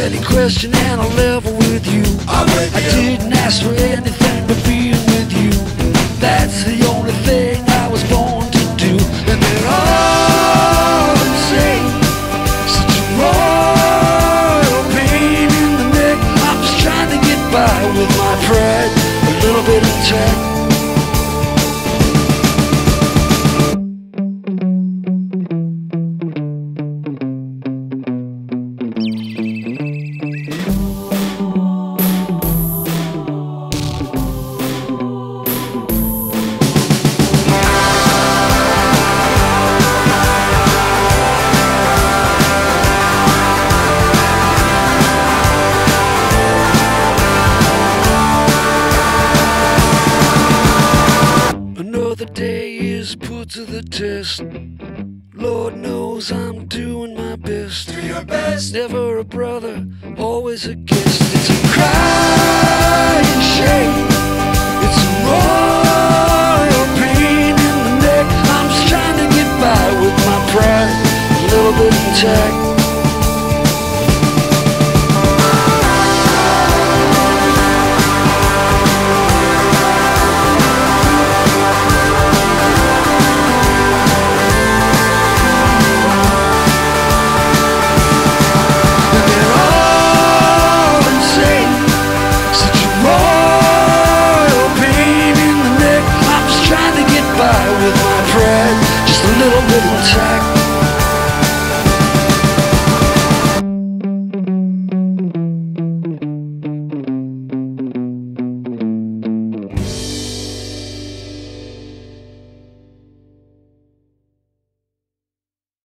any question and I'll level with you. I didn't ask for anything but being with you. That's the only thing I was born to do. And they're all insane. Such a royal pain in the neck. I'm just trying to get by with my pride, a little bit intact. Another day is put to the test. Lord knows I'm doing my best. Do your best. Never a brother, always a guest. It's a crying shame. It's a royal pain in the neck. I'm just trying to get by with my pride, a little bit intact.